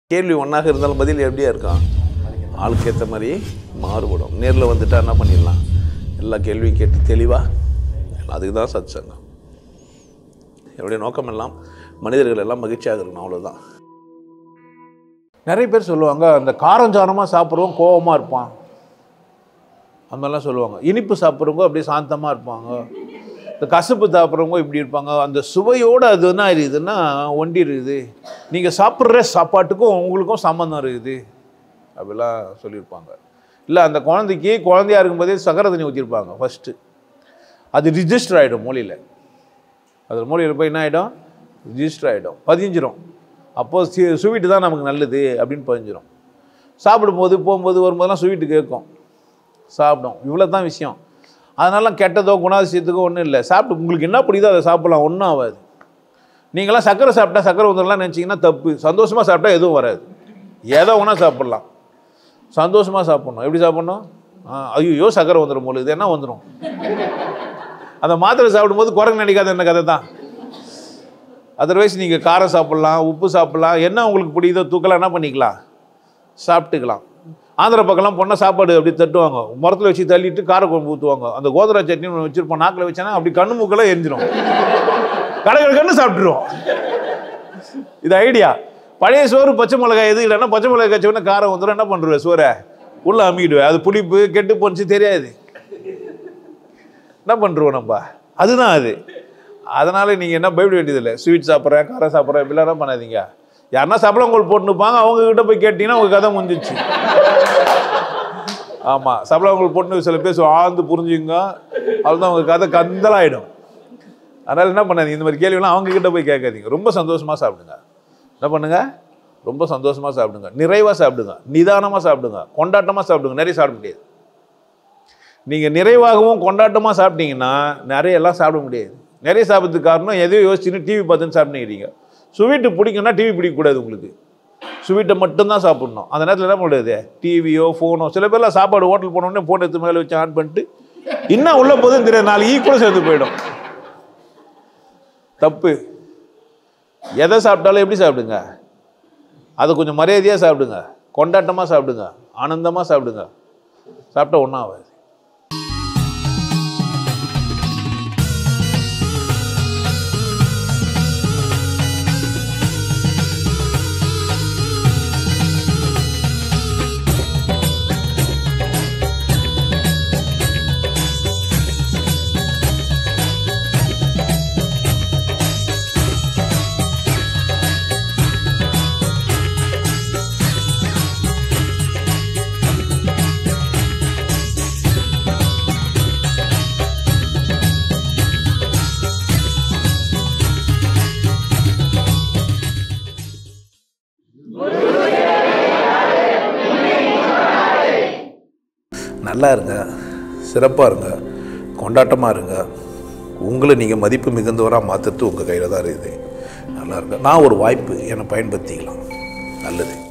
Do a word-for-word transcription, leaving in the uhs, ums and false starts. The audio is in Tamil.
கேள்வி ஒன்றாக இருந்தாலும் பதில் எப்படியா இருக்கும்? ஆளுக்கு ஏற்ற மாதிரி மாறுபடும். நேரில் வந்துட்டா என்ன பண்ணிடலாம்? எல்லா கேள்வியும் கேட்டு தெளிவாக, அதுக்கு தான் சத் சங்கம். என்னுடைய நோக்கம் எல்லாம் மனிதர்கள் எல்லாம் மகிழ்ச்சியாக இருக்கணும், அவ்வளோதான். நிறைய பேர் சொல்லுவாங்க, அந்த காரஞ்சாரமாக சாப்பிட்றவங்க கோபமாக இருப்பான், அந்த மாதிரிலாம் சொல்லுவாங்க. இனிப்பு சாப்பிட்றவங்க அப்படியே சாந்தமாக இருப்பாங்க, இந்த கசப்பு சாப்பிட்றவங்க இப்படி இருப்பாங்க. அந்த சுவையோடு அது என்ன இருக்குதுன்னா ஒண்டி இருக்குது. நீங்கள் சாப்பிட்ற சாப்பாட்டுக்கும் உங்களுக்கும் சம்மந்தம் இருக்குது அப்படிலாம் சொல்லியிருப்பாங்க. இல்லை, அந்த குழந்தைக்கு குழந்தையாக இருக்கும்போதே சக்கரை தண்ணி ஊற்றிருப்பாங்க ஃபஸ்ட்டு. அது ரிஜிஸ்டர் ஆகிடும் மூலையில். அது மூலையில் போய் என்ன ஆகிடும்? ரிஜிஸ்டர் ஆகிடும், பதிஞ்சிரும். அப்போது சி ஸ்வீட்டு தான் நமக்கு நல்லது அப்படின்னு பதிஞ்சிரும். சாப்பிடும்போது போகும்போது வரும்போதெல்லாம் ஸ்வீட்டு கேட்கும், சாப்பிடும். இவ்வளோ தான் விஷயம். அதனால கெட்டதோ குணாதிசயத்துக்கோ ஒன்றும் இல்லை. சாப்பிட்டு உங்களுக்கு என்ன பிடிக்குதோ அதை சாப்பிடலாம், ஒன்றும் ஆகாது. நீங்களாம் சக்கரை சாப்பிட்டா சக்கரை வந்துடலாம் நினச்சிங்கன்னா தப்பு. சந்தோஷமாக சாப்பிட்டா எதுவும் வராது. ஏதோ ஒன்றா சாப்பிட்லாம், சந்தோஷமாக சாப்பிட்ணும். எப்படி சாப்பிட்ணும்? ஐயோ சக்கரை வந்துடும் போல, இது என்ன வந்துடும்? அந்த மாத்திரை சாப்பிடும்போது குரங்கு நினைக்காத என்ன கதை தான். அதர்வைஸ் நீங்கள் காரம் சாப்பிட்லாம், உப்பு சாப்பிட்லாம், என்ன உங்களுக்கு பிடிக்குதோ தூக்கலாம், என்ன பண்ணிக்கலாம், சாப்பிட்டுக்கலாம். ஆந்திரா பக்கம்லாம் போனால் சாப்பாடு அப்படி தட்டுவாங்க, மரத்தில் வச்சு தள்ளிட்டு கார குழம்பு ஊற்றுவாங்க. அந்த கோதுரை சட்னி ஒன்று வச்சுருப்போம், நாக்கில் வச்சேன்னா அப்படி கண்ணு மூக்கெல்லாம் எரிஞ்சிடும், கடைகள் கண்ணு சாப்பிட்ருவோம். இது ஐடியா. பழைய சோறு பச்சை மிளகாய் எது இல்லைன்னா பச்சை மிளகாய் கச்சோன்னா காரம் வந்துடும், என்ன பண்ணுவேன், சோறை உள்ளே அமிக்கிடுவேன். அது புளிப்பு கெட்டு போச்சு தெரியாது, என்ன பண்ணுறோம் நம்ம, அதுதான் அது. அதனால் நீங்கள் என்ன பயப்பட வேண்டியதில்லை. ஸ்வீட் சாப்பிட்றேன், காரம் சாப்பிட்றேன் இப்படிலாம் என்ன பண்ணாதீங்க. யாருன்னா சபலங்கோல் போட்டுனுப்பாங்க, அவங்கக்கிட்ட போய் கேட்டிங்கன்னா உங்கள் கதை முடிஞ்சிச்சு. ஆமாம், சபலங்கோல் போட்டுன்னு சில பேர் ஆழ்ந்து புரிஞ்சுங்க, அதுதான் உங்கள் கதை கந்தலாகிடும். அதனால் என்ன பண்ணாதீங்க, இந்த மாதிரி கேள்விலாம் அவங்கக்கிட்ட போய் கேட்காதீங்க. ரொம்ப சந்தோஷமாக சாப்பிடுங்க. என்ன பண்ணுங்க, ரொம்ப சந்தோஷமாக சாப்பிடுங்க, நிறைவாக சாப்பிடுங்க, நிதானமாக சாப்பிடுங்க, கொண்டாட்டமாக சாப்பிடுங்க. நிறைய சாப்பிட முடியாது. நீங்கள் நிறைவாகவும் கொண்டாட்டமாக சாப்பிட்டீங்கன்னா நிறைய எல்லாம் சாப்பிட முடியாது. நிறைய சாப்பிட்றதுக்கு காரணம் எதையோ யோசிச்சுன்னு டிவி பார்த்துன்னு சாப்பிட்டுக்கிறீங்க. ஸ்வீட்டு பிடிக்குன்னா டிவி பிடிக்கக்கூடாது உங்களுக்கு, ஸ்வீட்டை மட்டும்தான் சாப்பிட்ணும். அந்த நேரத்தில் என்ன பண்ணுறது, டிவியோ ஃபோனோ. சில பேர்லாம் சாப்பாடு ஹோட்டல் போனோடனே ஃபோன் எடுத்து மேலே வச்சு ஆன் பண்ணிட்டு இன்னும் உள்ள போதுன்னு தெரியாது, நாலு ஈக்குவலும் சேர்ந்து போயிடும். தப்பு. எதை சாப்பிட்டாலும் எப்படி சாப்பிடுங்க, அதை கொஞ்சம் மரியாதையாக சாப்பிடுங்க, கொண்டாட்டமாக சாப்பிடுங்க, ஆனந்தமாக சாப்பிடுங்க. சாப்பிட்டா ஒன்றும் ஆகாது. நல்லா இருங்க, சிறப்பாக இருங்க, கொண்டாட்டமாக இருங்க. உங்களை நீங்கள் மதிப்பு மிகுந்தவராக மாற்றுறது உங்கள் கையில் தான் இருக்குது. நல்லா இருங்க. நான் ஒரு வாய்ப்பு, என்னை பயன்படுத்திக்கலாம். நல்லது.